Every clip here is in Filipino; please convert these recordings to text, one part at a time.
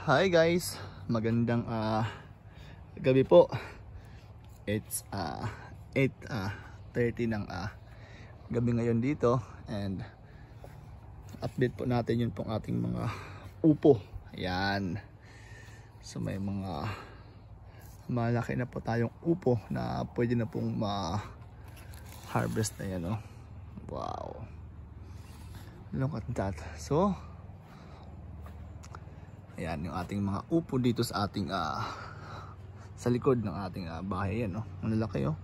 Hi guys, magandang gabi po. It's 8:30 ng gabi ngayon dito, and update po natin yun pong ating mga upo. Ayan. So may mga malaki na po tayong upo na pwede na pong ma-harvest na yan, oh. Wow. Look at that. So ayan yung ating mga upo dito sa ating sa likod ng ating bahay. Yan, no? Ang lalaki, oh.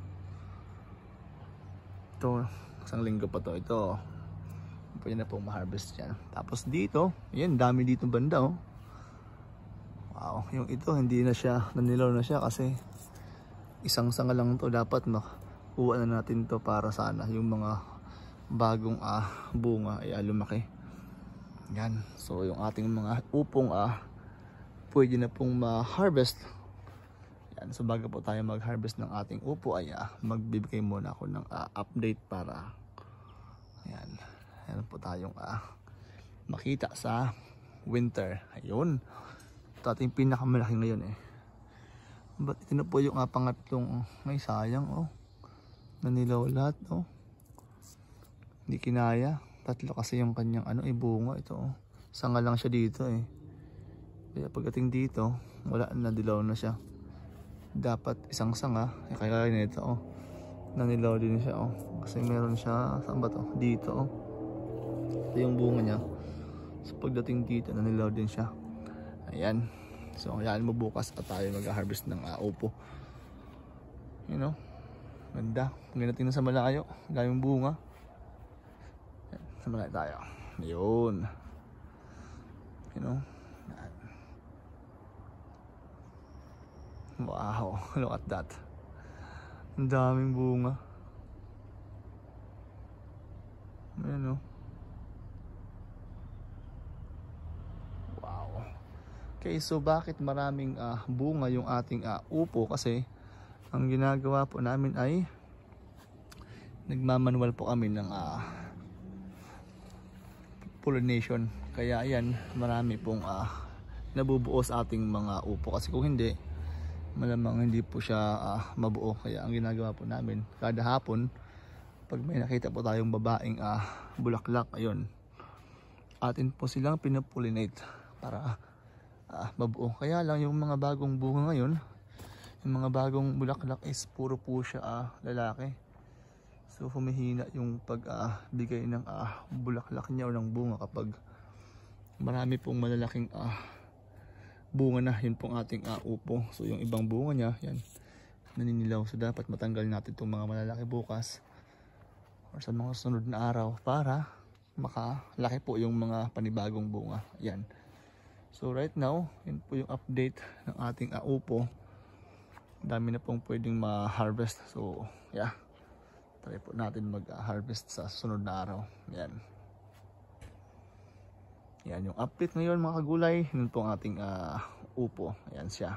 Ito, isang linggo pa to. Ito, pwede na pong ma-harvest yan. Tapos dito, yan, dami dito banda, oh. Wow, yung ito hindi na siya, nanilaw na siya kasi isang sanga lang to. Dapat makuha na natin to para sana yung mga bagong bunga ay lumaki. Yan, so yung ating mga upong pwede na pong ma-harvest. Yan, so bago po tayo mag-harvest ng ating upo ay magbibigay muna ako ng update para ayan, ayan po tayong makita sa winter. Ayun, ito ating pinakamalaki ngayon eh. But ito na po yung pangatlong, may sayang, oh, nanilaw lahat, oh. Hindi kinaya. Tatlo kasi yung kanyang bunga. Ito, oh. Sanga lang siya dito eh. Kaya pagdating dito, wala na, dilaw na siya. Dapat isang sanga, kaya nito, oh. Nanilaw din siya, oh. Kasi meron siya, saan ba to? Dito, oh. Ito yung bunga niya. So pagdating dito, nanilaw din siya. Ayan. So ayan mo, bukas at tayo mag-harvest ng upo. You know, ganda. Pag natin sa malayo, daming bunga. Samanay tayo. Ayun. You know. Wow. Look at that. Ang daming bunga. Ayan, oh. Wow. Okay, so bakit maraming bunga yung ating upo? Kasi ang ginagawa po namin ay nagmamanual po kami ng pollination. Kaya ayan, marami pong nabubuo sa ating mga upo. Kasi kung hindi, malamang hindi po siya mabuo. Kaya ang ginagawa po namin, kada hapon, pag may nakita po tayong babaeng bulaklak, ayun, atin po silang pinapollinate para mabuo. Kaya lang yung mga bagong bunga ngayon, yung mga bagong bulaklak is puro po siya lalaki. So humihina yung pagbigay ng bulaklak niya o ng bunga kapag marami pong malalaking bunga na. Yun pong ating upo. So yung ibang bunga niya, yan, naninilaw. So dapat matanggal natin itong mga malalaki bukas or sa mga sunod na araw para makalaki po yung mga panibagong bunga. Yan. So right now, yun po yung update ng ating upo. Dami na pong pwedeng ma-harvest. So yeah, try po natin mag-harvest sa sunod na araw. Yan. Yan yung update ngayon mga kagulay. Yun po ang ating upo. Ayan siya.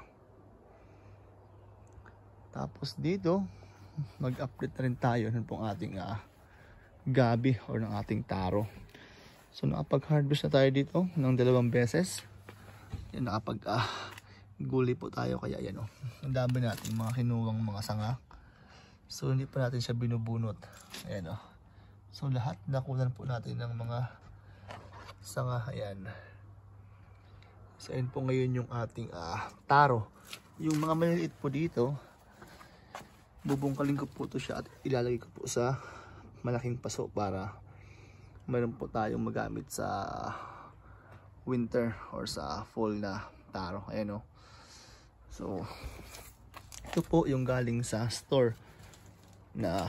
Tapos dito, mag-update na rin tayo. Yun po ang ating gabi or ng ating taro. So nakapag-harvest na tayo dito ng 2 beses. Yan, nakapag-gulay po tayo. Kaya yan, oh. Ang dami natin mga kinuwang mga sanga. So hindi pa natin siya binubunot. Ayan, oh. So lahat nakunan po natin ng mga sanga. Ayan. So ayan po ngayon yung ating taro. Yung mga maliliit po dito, bubungkalin ko po ito siya at ilalagay ko po sa malaking paso para meron po tayong magamit sa winter or sa fall na taro. Ayan, oh. So ito po yung galing sa store na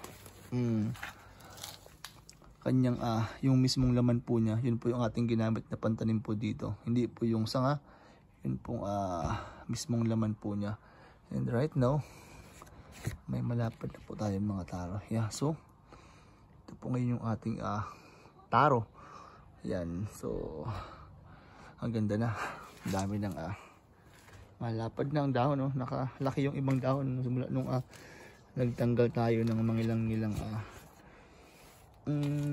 kanyang yung mismong laman po niya. Yun po yung ating ginamit na pantanim po dito. Hindi po yung sanga, yun pong mismong laman po niya. And right now, may malapad na po tayong mga taro. Yeah, so ito po ngayon yung ating taro. Yan, so ang ganda na. Dami ng malapad na ang dahon, no? Nakalaki yung ibang dahon simula nung nagtanggal tayo ng mga ilang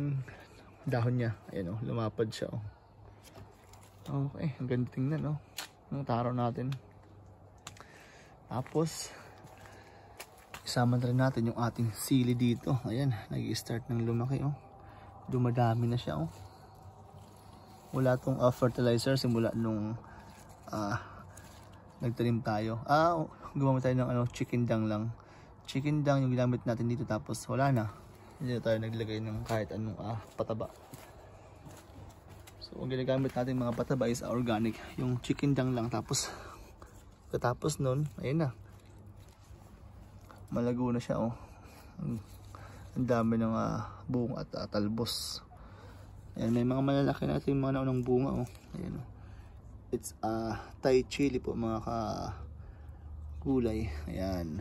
dahon niya. Ayan, oh, lumapad siya, oh. Okay, ang ganda tingnan, oh. ng taro natin. Tapos isama na rin natin yung ating sili dito. Ayan, nag-i-start ng lumaki oh. Dumadami na siya oh. Wala tong fertilizer simula nung nagtanim tayo. Gumamit tayo ng chicken dung lang. Chicken dung yung ginamit natin dito, tapos wala na. Hindi na tayo naglagay ng kahit anong pataba. So ang ginagamit natin mga pataba is organic. Yung chicken dung lang, tapos katapos nun, ayun na. Malago na siya oh. Ang dami ng bunga at talbos. Ayan, may mga malalaki na ito yung mga naunang bunga oh. Ayan oh. It's Thai chili po mga gulay. Ayan.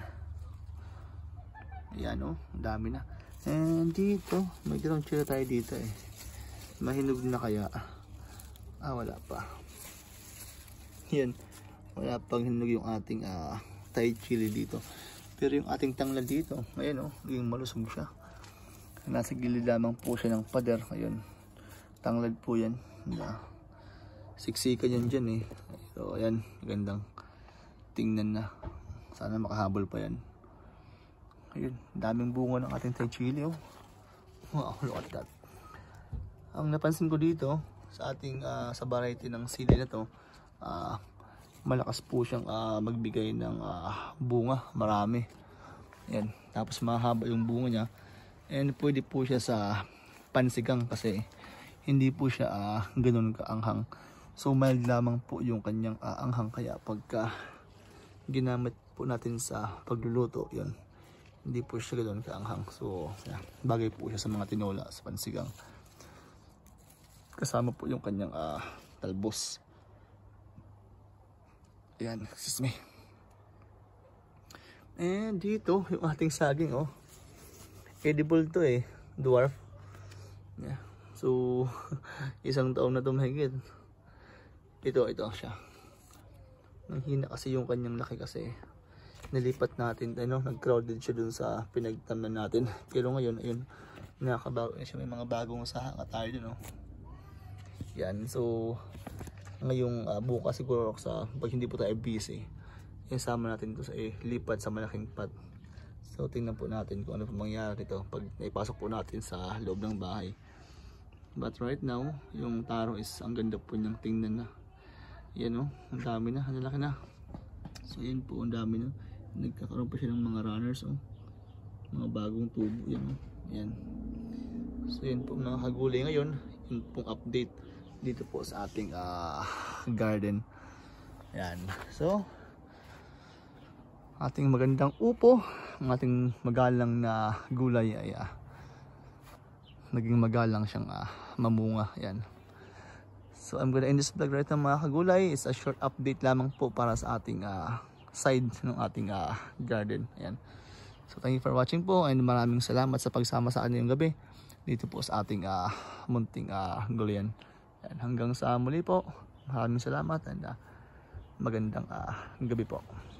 Ayan oh, ang dami na. And dito, may ground chili tayo dito eh. Mahinog na kaya? Wala pa. Yan. Wala pang hinog yung ating Thai chili dito. Pero yung ating tanglad dito, ayan oh, yung malusog siya. Nasa gilid lamang po siya ng pader. Ayun. Tanglad po yan. Siksikan yan dyan eh. So ayan, gandang tingnan na. Sana makahabol pa yan. Ayun, daming bunga ng ating Thai chili oh. Wow, look at that. Ang napansin ko dito sa ating sa variety ng sili na to, malakas po siyang magbigay ng bunga, marami. Ayan, tapos mahaba yung bunga niya. And pwede po siya sa pansigang kasi hindi po siya ganun kaanghang. So mild lamang po yung kanyang anghang, kaya pagka ginamit po natin sa pagluluto, yun, hindi po siya ganun kaanghang. So bagay po siya sa mga tinola, sa pansigang. Kasama po yung kanyang talbos. Ayan, excuse me. And dito yung ating saging oh. Edible to eh, dwarf. Yeah. So isang taon na to mahigit. Ito siya. Nanghina kasi yung kanyang laki kasi nilipat natin, nag-crowded siya dun sa pinagtamnan natin. Pero ngayon, ayun, nakakabago siya. May mga bagong saha tayo dun oh. Yan, so ngayong bukas siguro pag hindi po tayo busy, isama natin ito sa lipat sa malaking pot. So tingnan po natin kung ano po mangyayari dito pag naipasok po natin sa loob ng bahay. But right now, yung taro is ang ganda po niyang tingnan na. Yan oh, ang dami na, ang laki na. So yan po, ang dami na. Nagkakaroon pa siya ng mga runners oh. Mga bagong tubo yan oh. Yan. So yan po mga kagulay ngayon, yung pong update dito po sa ating garden. Yan. So ating magandang upo, ang ating magalang na gulay ay naging magalang siyang mamunga. Yan. So I'm gonna end this vlog right now mga kagulay. It's a short update lamang po para sa ating side ng ating garden. Ayan. So thank you for watching po, and maraming salamat sa pagsama sa akin ngayong gabi dito po sa ating munting gulayan. Ayan. Hanggang sa muli po, maraming salamat and magandang gabi po.